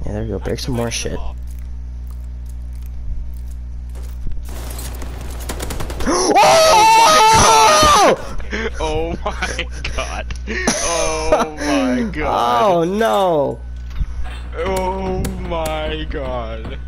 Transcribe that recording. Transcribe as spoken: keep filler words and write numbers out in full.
Yeah, there we go. Break some more shit. Oh my god! Oh my god! Oh no! Oh my god!